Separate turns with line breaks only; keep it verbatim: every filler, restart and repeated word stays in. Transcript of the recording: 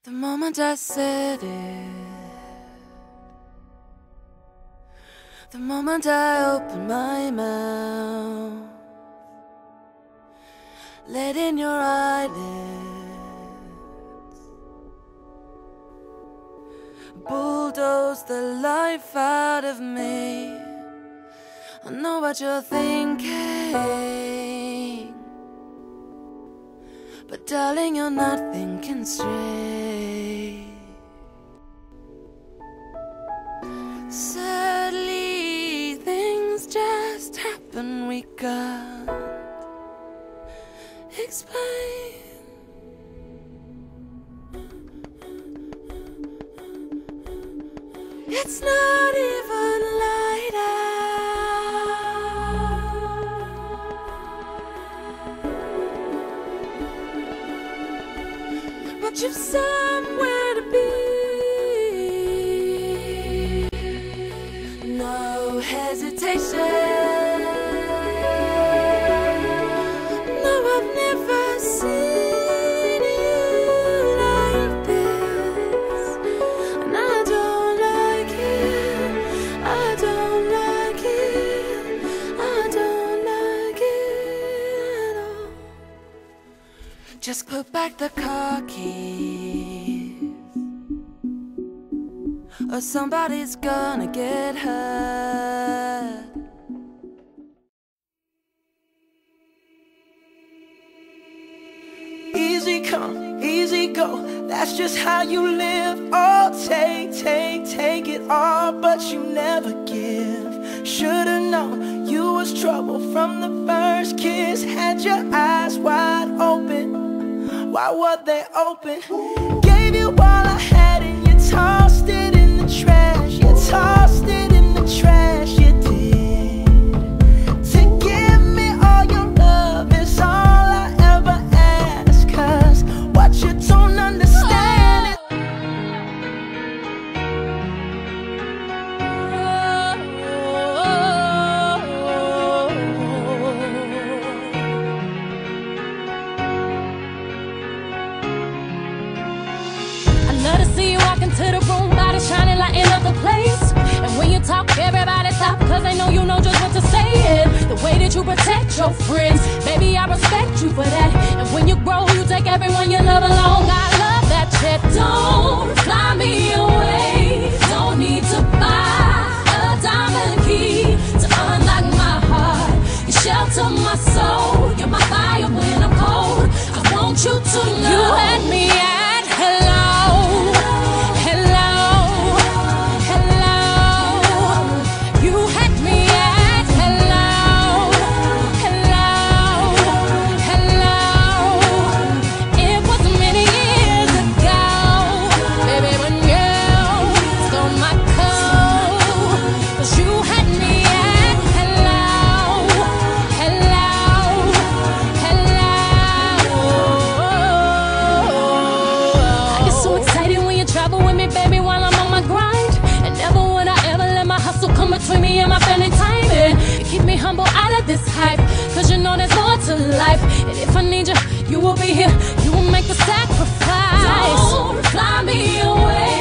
The moment I said it, the moment I opened my mouth, let in your eyelids, bulldoze the life out of me. I know what you're thinking, but darling, you're not thinking straight. Sadly, things just happen we can't explain. It's not even light out, but you've somewhere to be. No hesitation. No, I've never seen you like this, and I don't like it. I don't like it. I don't like it at all. Just put back the car keys, or somebody's gonna get hurt.
Easy come, easy go, that's just how you live. Oh, take, take, take it all, but you never give. Should've known you was trouble from the first kiss. Had your eyes wide open, why were they open? Gave you all I had and you tossed it in the trash. You tossed it in the trash, you did. To give me all your love is all I ever ask, 'cause what you don't understand is
I love to see you walk into the room, body shining, lighting up the place. And when you talk, everybody stop, cause they know you know just what to say. And the way that you protect your friends, baby, I respect you for that. And when you grow, you take everyone you love along. I love that shit. Don't fly me away, don't need to buy a diamond key to unlock my heart. You shelter my soul, you're my fire when I'm cold. I want you to know you had me at hello. Between me and my family time, and keep me humble out of this hype, cause you know there's more to life. And if I need you, you will be here, you will make the sacrifice. Don't fly me away.